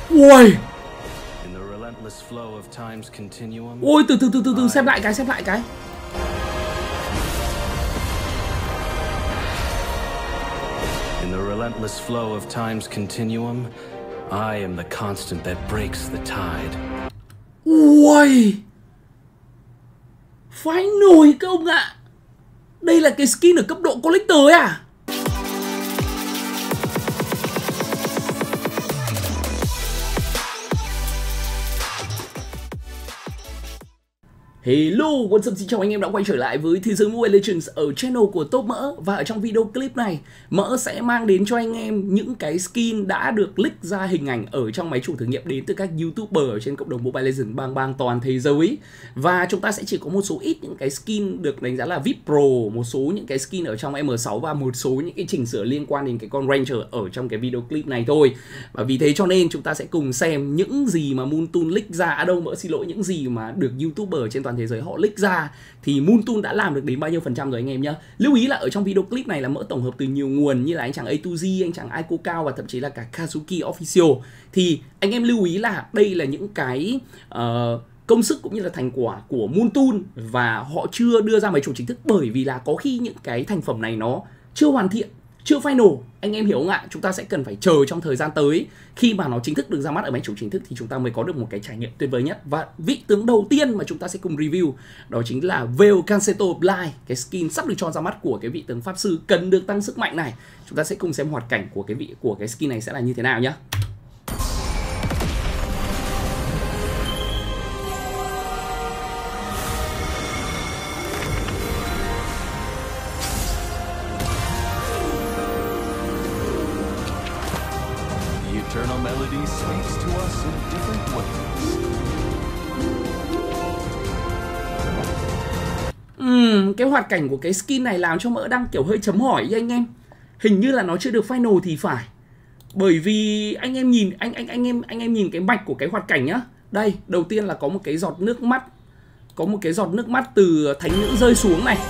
Ui. Ôi từ xem lại cái. In the relentless flow of time's continuum, I am the constant that breaks the tide. Ui. Phải nổi các ông ạ. Đây là cái skin ở cấp độ collector ấy à? Hello, what's up, xin chào anh em đã quay trở lại với Thế giới Mobile Legends ở channel của Top Mỡ. Và ở trong video clip này, Mỡ sẽ mang đến cho anh em những cái skin đã được leak ra hình ảnh ở trong máy chủ thử nghiệm đến từ các YouTuber ở trên cộng đồng Mobile Legends bang toàn thế giới. Và chúng ta sẽ chỉ có một số ít những cái skin được đánh giá là VIP Pro, một số những cái skin ở trong M6 và một số những cái chỉnh sửa liên quan đến cái con Ranger ở trong cái video clip này thôi. Và vì thế cho nên chúng ta sẽ cùng xem những gì mà Moontoon leak ra, Mỡ xin lỗi, những gì mà được YouTuber trên toàn thế giới họ leak ra thì Moontoon đã làm được đến bao nhiêu % rồi anh em nhé. Lưu ý là ở trong video clip này là Mỡ tổng hợp từ nhiều nguồn như là anh chàng A2G, anh chàng Aiko Cao và thậm chí là cả Kazuki Official. Thì anh em lưu ý là đây là những cái công sức cũng như là thành quả của Moontoon và họ chưa đưa ra máy chủ chính thức, bởi vì là có khi những cái thành phẩm này nó chưa hoàn thiện, chưa final, anh em hiểu không ạ? Chúng ta sẽ cần phải chờ trong thời gian tới, khi mà nó chính thức được ra mắt ở máy chủ chính thức thì chúng ta mới có được một cái trải nghiệm tuyệt vời nhất. Và vị tướng đầu tiên mà chúng ta sẽ cùng review đó chính là Veil Canceto Blind, cái skin sắp được cho ra mắt của cái vị tướng pháp sư cần được tăng sức mạnh này. Chúng ta sẽ cùng xem hoạt cảnh của cái skin này sẽ là như thế nào nhé. Eternal melody speaks to us in different ways. Cái hoạt cảnh của cái skin này làm cho Mỡ đang kiểu hơi chấm hỏi với anh em. Hình như là nó chưa được final thì phải. Bởi vì anh em nhìn anh em nhìn cái mạch của cái hoạt cảnh nhá. Đây, đầu tiên là có một cái giọt nước mắt. Có một cái giọt nước mắt từ thánh nữ rơi xuống này.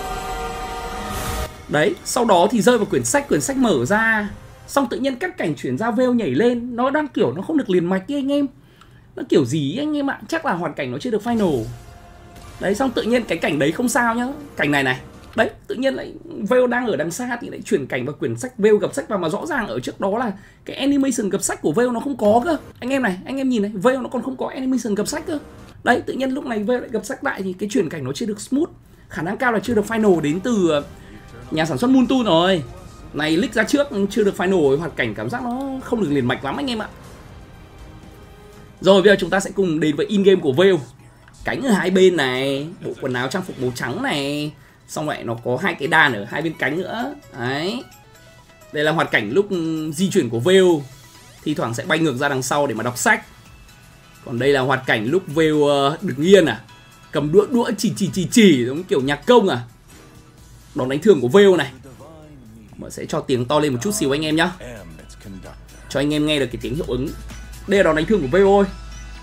Đấy, sau đó thì rơi vào quyển sách mở ra. Xong tự nhiên cắt cảnh chuyển ra Veil nhảy lên. Nó đang kiểu nó không được liền mạch ấy anh em. Nó kiểu gì ấy anh em ạ. Chắc là hoàn cảnh nó chưa được final. Đấy, xong tự nhiên cái cảnh đấy không sao nhá. Cảnh này này. Đấy, tự nhiên lại Veil đang ở đằng xa thì lại chuyển cảnh vào quyển sách Veil gặp sách vào. Mà rõ ràng ở trước đó là cái animation gặp sách của Veil nó không có cơ. Anh em này, anh em nhìn này, Veil nó còn không có animation gặp sách cơ. Đấy, tự nhiên lúc này Veil lại gặp sách lại thì cái chuyển cảnh nó chưa được smooth. Khả năng cao là chưa được final đến từ nhà sản xuất Moontoon rồi. Này leak ra trước chưa được final, hoạt cảnh cảm giác nó không được liền mạch lắm anh em ạ. Rồi bây giờ chúng ta sẽ cùng đến với in game của Veil. Cánh ở hai bên này, bộ quần áo trang phục màu trắng này, xong lại nó có hai cái đàn ở hai bên cánh nữa. Đấy. Đây là hoạt cảnh lúc di chuyển của Veil, thi thoảng sẽ bay ngược ra đằng sau để mà đọc sách. Còn đây là hoạt cảnh lúc Veil đứng yên à, cầm đũa chỉ giống kiểu nhạc công à. Đòn đánh thường của Veil này. Mình sẽ cho tiếng to lên một chút xíu anh em nhá, cho anh em nghe được cái tiếng hiệu ứng. Đây là đòn đánh thường của Veil ơi.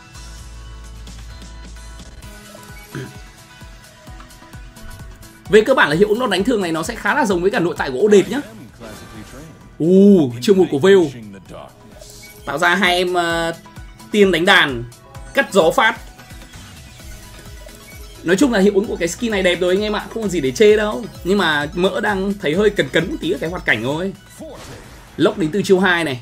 Về cơ bản là hiệu ứng đòn đánh thường này nó sẽ khá là giống với cả nội tại của Odette nhá. Chiêu mục của Veil tạo ra hai em tiên đánh đàn cắt gió phát. Nói chung là hiệu ứng của cái skin này đẹp rồi anh em ạ, không còn gì để chê đâu. Nhưng mà Mỡ đang thấy hơi cấn một tí ở cái hoạt cảnh thôi. Lốc đến từ chiêu 2 này.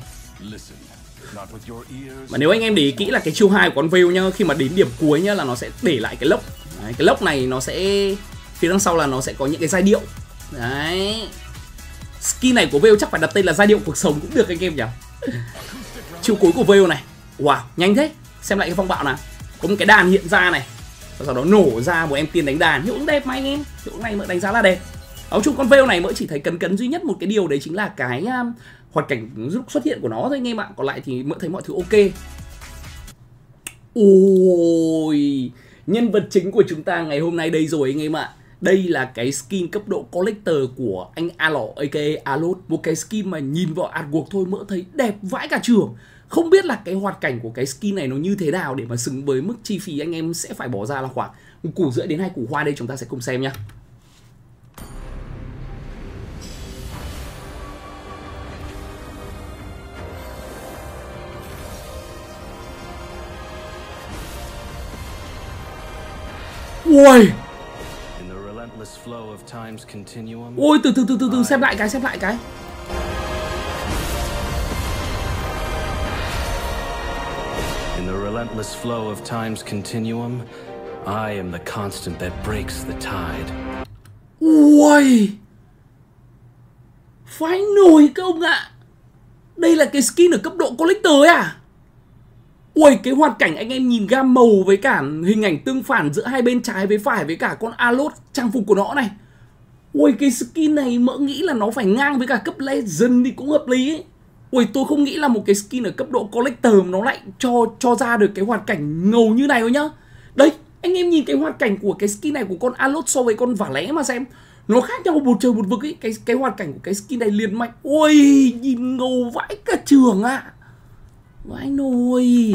Mà nếu anh em để ý kỹ là cái chiêu 2 của con Veil nhá, khi mà đến điểm cuối nhá là nó sẽ để lại cái lốc. Đấy, cái lốc này nó sẽ phía đằng sau là nó sẽ có những cái giai điệu. Đấy. Skin này của Veil chắc phải đặt tên là giai điệu cuộc sống cũng được anh em nhỉ. Chiêu cuối của Veil này. Wow, nhanh thế. Xem lại cái phong bạo nào. Có một cái đàn hiện ra này, và sau đó nổ ra một em tiên đánh đàn. Hiệu ứng đẹp mà anh em. Hiệu ứng này Mỡ đánh giá là đẹp. Nói chung con Veil này Mỡ chỉ thấy cấn duy nhất một cái điều đấy chính là cái hoạt cảnh lúc xuất hiện của nó thôi anh em ạ. Còn lại thì Mỡ thấy mọi thứ ok. Ôi, nhân vật chính của chúng ta ngày hôm nay đây rồi anh em ạ. Đây là cái skin cấp độ collector của anh Alo aka Alot. Một cái skin mà nhìn vào artwork thôi Mỡ thấy đẹp vãi cả chưởng. Không biết là cái hoạt cảnh của cái skin này nó như thế nào để mà xứng với mức chi phí anh em sẽ phải bỏ ra là khoảng 1,5 củ đến 2 củ hoa. Đây chúng ta sẽ cùng xem nhá. Ui. In the relentless flow of time's continuum. Ôi, từ xem lại cái. In the relentless flow of time's continuum, I am the constant that breaks the tide. Ui. Phải nổi các ông ạ. Đây là cái skin ở cấp độ collector ấy à? Ui, cái hoạt cảnh anh em nhìn gam màu với cả hình ảnh tương phản giữa hai bên trái với phải với cả con Alot trang phục của nó này. Ui, cái skin này mỡ nghĩ là nó phải ngang với cả cấp Legend thì cũng hợp lý ấy. Ui, tôi không nghĩ là một cái skin ở cấp độ collector nó lại cho ra được cái hoạt cảnh ngầu như này đâu nhá. Đấy, anh em nhìn cái hoạt cảnh của cái skin này của con Alot so với con vả lẽ mà xem. Nó khác nhau một trời một vực ấy. Cái hoạt cảnh của cái skin này liền mạch. Ui, nhìn ngầu vãi cả trường ạ. Vãi nồi.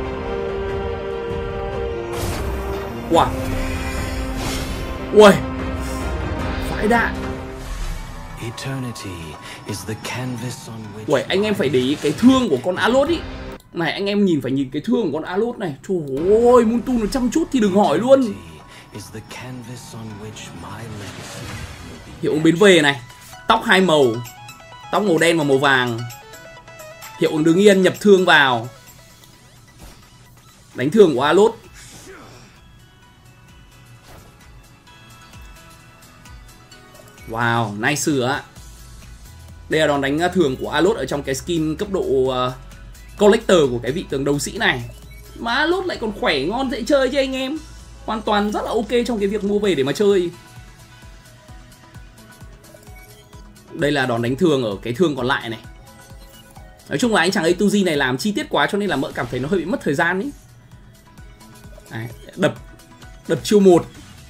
Wow. Ui, vãi đạn. Eternity is the canvas on which. Ui, anh em phải để ý cái thương của con Alot ý. Này, anh em phải nhìn cái thương của con Alot này. Trời ơi, Muntu nó chăm chút thì đừng hỏi luôn. Hiệu ứng biến về này. Tóc hai màu. Tóc màu đen và màu vàng. Hiệu ứng đứng yên nhập thương vào. Đánh thương của Alot. Wow, nice ạ. Đây là đòn đánh thường của Alot ở trong cái skin cấp độ collector của cái vị tướng đấu sĩ này. Mà Alot lại còn khỏe ngon dễ chơi chứ anh em. Hoàn toàn rất là ok trong cái việc mua về để mà chơi. Đây là đòn đánh thường ở cái thương còn lại này. Nói chung là anh chàng A2G này làm chi tiết quá cho nên là mỡ cảm thấy nó hơi bị mất thời gian ý. Đấy, đập chiêu 1.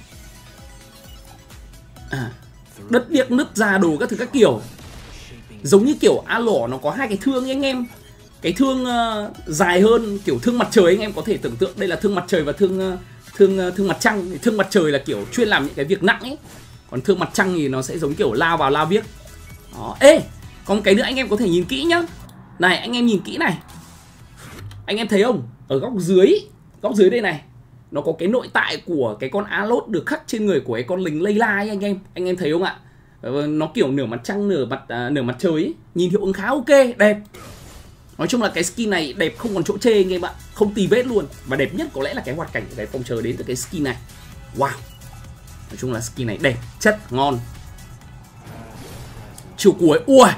Đất điếc nứt ra đồ các thứ các kiểu. Giống như kiểu Alor nó có hai cái thương ấy anh em. Cái thương dài hơn kiểu thương mặt trời anh em có thể tưởng tượng. Đây là thương mặt trời và thương mặt trăng. Thương mặt trời là kiểu chuyên làm những cái việc nặng ấy. Còn thương mặt trăng thì nó sẽ giống kiểu lao vào lao viếc. Đó. Ê, có một cái nữa anh em có thể nhìn kỹ nhá. Này, anh em nhìn kỹ này. Anh em thấy không? Ở góc dưới đây này, nó có cái nội tại của cái con Alot được khắc trên người của cái con lính Layla ấy anh em. Anh em thấy không ạ? Nó kiểu nửa mặt trăng, nửa mặt trời ấy. Nhìn hiệu ứng khá ok, đẹp. Nói chung là cái skin này đẹp không còn chỗ chê anh em ạ. Không tì vết luôn. Và đẹp nhất có lẽ là cái hoạt cảnh của cái phòng chờ đến từ cái skin này. Wow. Nói chung là skin này đẹp, chất, ngon. Chiều cuối, ui.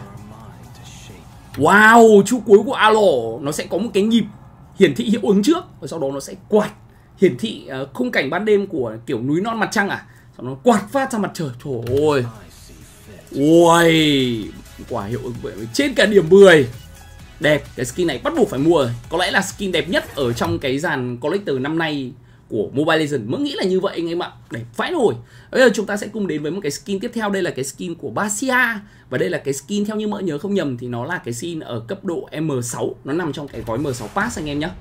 Wow, chiều cuối của Alor nó sẽ có một cái nhịp hiển thị hiệu ứng trước. Và sau đó nó sẽ quạt hiển thị khung cảnh ban đêm của kiểu núi non mặt trăng à. Sau đó nó quạt phát ra mặt trời. Trời ơi. Ui. Quả hiệu ứng trên cả điểm 10. Đẹp, cái skin này bắt buộc phải mua rồi. Có lẽ là skin đẹp nhất ở trong cái dàn collector năm nay của Mobile Legends. Mới nghĩ là như vậy anh em ạ. Đẹp vãi nổi. Bây giờ chúng ta sẽ cùng đến với một cái skin tiếp theo. Đây là cái skin của Basia. Và đây là cái skin theo như mỡ nhớ không nhầm thì nó là cái skin ở cấp độ M6. Nó nằm trong cái gói M6 Pass anh em nhé.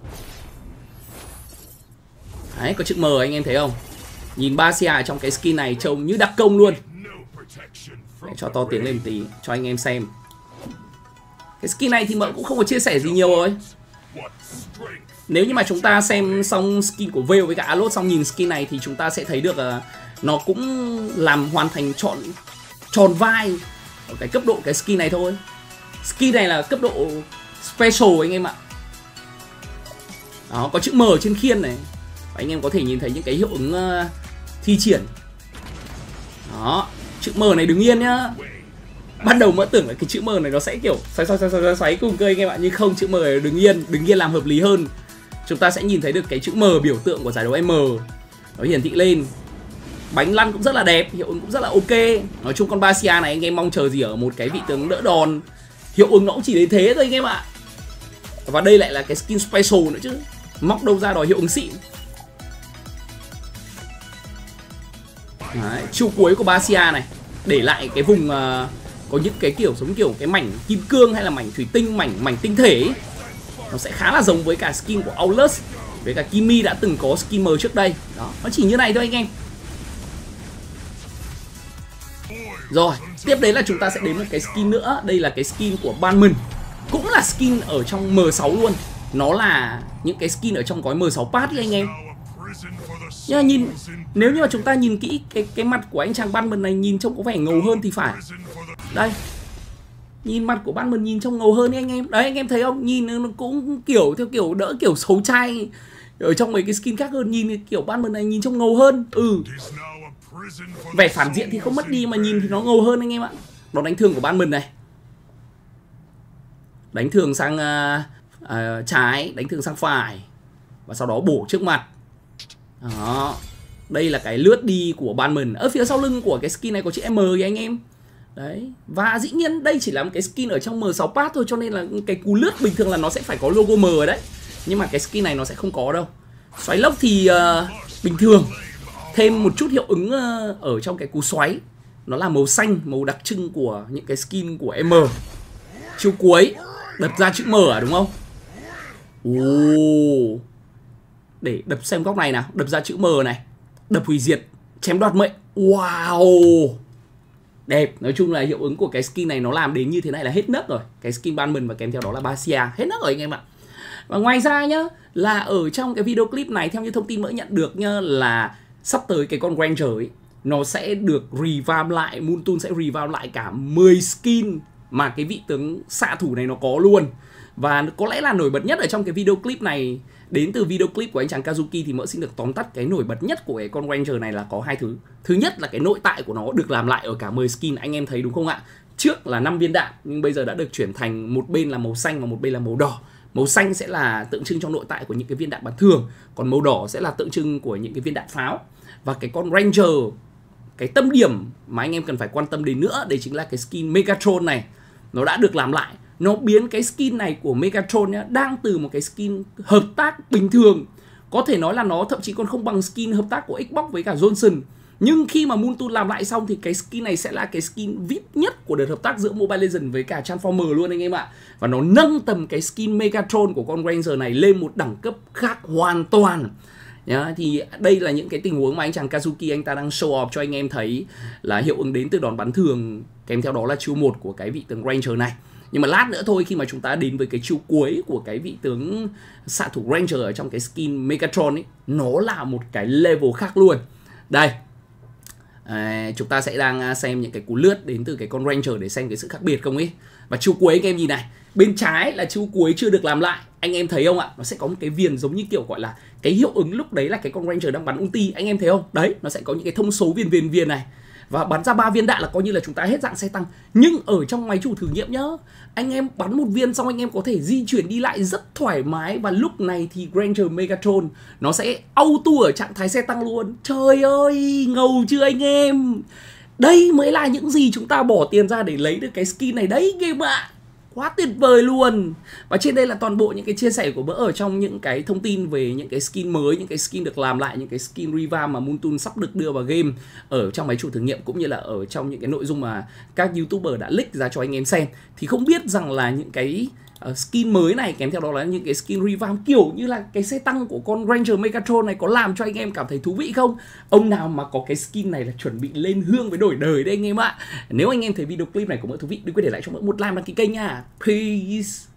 Đấy, có chữ M anh em thấy không? Nhìn Basia ở trong cái skin này trông như đặc công luôn. Để cho to tiếng lên một tí cho anh em xem. Cái skin này thì mỡ cũng không có chia sẻ gì nhiều rồi. Nếu như mà chúng ta xem xong skin của Veil với cả Alot xong nhìn skin này thì chúng ta sẽ thấy được nó cũng làm hoàn thành tròn vai ở cái cấp độ cái skin này thôi. Skin này là cấp độ special anh em ạ. Đó, có chữ M ở trên khiên này. Và anh em có thể nhìn thấy những cái hiệu ứng thi triển. Đó, chữ M này đứng yên nhá. Ban đầu mỡ tưởng là cái chữ M này nó sẽ kiểu xoáy cùng cơ anh em ạ. Nhưng không, chữ M này đứng yên làm hợp lý hơn. Chúng ta sẽ nhìn thấy được cái chữ M biểu tượng của giải đấu M. Nó hiển thị lên. Bánh lăn cũng rất là đẹp, hiệu ứng cũng rất là ok. Nói chung con Basia này anh em mong chờ gì ở một cái vị tướng đỡ đòn. Hiệu ứng nó cũng chỉ đến thế thôi anh em ạ. Và đây lại là cái skin special nữa chứ. Móc đâu ra đòi hiệu ứng xịn. Đấy, chiêu cuối của Basia này để lại cái vùng có những cái kiểu giống kiểu cái mảnh kim cương hay là mảnh thủy tinh, mảnh tinh thể ấy. Nó sẽ khá là giống với cả skin của Aulus với cả Kimi đã từng có skin M trước đây. Đó, nó chỉ như này thôi anh em. Rồi, tiếp đến là chúng ta sẽ đến một cái skin nữa. Đây là cái skin của Banman. Cũng là skin ở trong M6 luôn. Nó là những cái skin ở trong gói M6 Pass ấy anh em. Nhưng mà nhìn, nếu như mà chúng ta nhìn kỹ cái mặt của anh chàng Batman này nhìn trông có vẻ ngầu hơn thì phải. Đây, nhìn mặt của Batman nhìn trông ngầu hơn đấy anh em. Đấy anh em thấy không? Nhìn nó cũng kiểu theo kiểu đỡ kiểu xấu trai ở trong mấy cái skin khác hơn. Nhìn kiểu Batman này nhìn trông ngầu hơn. Vẻ phản diện thì không mất đi mà nhìn thì nó ngầu hơn anh em ạ. Đòn đánh thường của Batman này, đánh thường sang trái, đánh thường sang phải và sau đó bổ trước mặt. Đó, đây là cái lướt đi của Batman. Ở phía sau lưng của cái skin này có chữ M kìa anh em. Đấy, và dĩ nhiên đây chỉ là một cái skin ở trong M6 Pass thôi, cho nên là cái cú lướt bình thường là nó sẽ phải có logo M ở đấy. Nhưng mà cái skin này nó sẽ không có đâu. Xoáy lốc thì bình thường, thêm một chút hiệu ứng ở trong cái cú xoáy. Nó là màu xanh, màu đặc trưng của những cái skin của M. Chiêu cuối đập ra chữ M à đúng không? Ồ, để đập xem góc này nào. Đập ra chữ M này, đập hủy diệt, chém đoạt mệnh. Wow, đẹp. Nói chung là hiệu ứng của cái skin này nó làm đến như thế này là hết nấc rồi. Cái skin Batman và kèm theo đó là Basia, hết nấc rồi anh em ạ. Và ngoài ra nhá, là ở trong cái video clip này theo như thông tin mới nhận được nhá, là sắp tới cái con Ranger ấy, nó sẽ được revamp lại, Moon Tool sẽ revamp lại cả 10 skin mà cái vị tướng xạ thủ này nó có luôn. Và có lẽ là nổi bật nhất ở trong cái video clip này, đến từ video clip của anh chàng Kazuki, thì mỡ xin được tóm tắt cái nổi bật nhất của cái con Ranger này là có hai thứ. Thứ nhất là cái nội tại của nó được làm lại ở cả 10 skin, anh em thấy đúng không ạ? Trước là 5 viên đạn nhưng bây giờ đã được chuyển thành một bên là màu xanh và một bên là màu đỏ. Màu xanh sẽ là tượng trưng cho nội tại của những cái viên đạn bắn thường, còn màu đỏ sẽ là tượng trưng của những cái viên đạn pháo. Và cái con Ranger, cái tâm điểm mà anh em cần phải quan tâm đến nữa, đấy chính là cái skin Megatron này. Nó đã được làm lại, nó biến cái skin này của Megatron nhá, đang từ một cái skin hợp tác bình thường, có thể nói là nó thậm chí còn không bằng skin hợp tác của Xbox với cả Johnson. Nhưng khi mà Moon Tool làm lại xong thì cái skin này sẽ là cái skin VIP nhất của đợt hợp tác giữa Mobile Legends với cả Transformer luôn anh em ạ. Và nó nâng tầm cái skin Megatron của con Ranger này lên một đẳng cấp khác hoàn toàn. Thì đây là những cái tình huống mà anh chàng Kazuki anh ta đang show off cho anh em thấy là hiệu ứng đến từ đòn bắn thường, kèm theo đó là chiêu 1 của cái vị tướng Ranger này. Nhưng mà lát nữa thôi, khi mà chúng ta đến với cái chiêu cuối của cái vị tướng xạ thủ Ranger ở trong cái skin Megatron ấy, nó là một cái level khác luôn. Đây, chúng ta sẽ đang xem những cái cú lướt đến từ cái con Ranger để xem cái sự khác biệt không ấy. Và chiêu cuối anh em nhìn này, bên trái là chiêu cuối chưa được làm lại, anh em thấy không ạ? Nó sẽ có một cái viền giống như kiểu gọi là cái hiệu ứng lúc đấy là cái con Ranger đang bắn ulti, anh em thấy không? Đấy, nó sẽ có những cái thông số viền này. Và bắn ra 3 viên đạn là coi như là chúng ta hết dạng xe tăng. Nhưng ở trong máy chủ thử nghiệm nhá, anh em bắn một viên xong anh em có thể di chuyển đi lại rất thoải mái. Và lúc này thì Ranger Megatron nó sẽ auto ở trạng thái xe tăng luôn. Trời ơi, ngầu chưa anh em? Đây mới là những gì chúng ta bỏ tiền ra để lấy được cái skin này đấy game ạ. Quá tuyệt vời luôn. Và trên đây là toàn bộ những cái chia sẻ của Mỡ ở trong những cái thông tin về những cái skin mới, những cái skin được làm lại, những cái skin revamp mà Moon Tool sắp được đưa vào game ở trong máy chủ thử nghiệm, cũng như là ở trong những cái nội dung mà các YouTuber đã leak ra cho anh em xem. Thì không biết rằng là những cái skin mới này kèm theo đó là những cái skin revamp kiểu như là cái xe tăng của con Ranger Megatron này có làm cho anh em cảm thấy thú vị không? Ông nào mà có cái skin này là chuẩn bị lên hương với đổi đời đấy anh em ạ. Nếu anh em thấy video clip này của Mỡ thú vị, đừng quên để lại cho Mỡ một like, đăng ký kênh nha. Peace.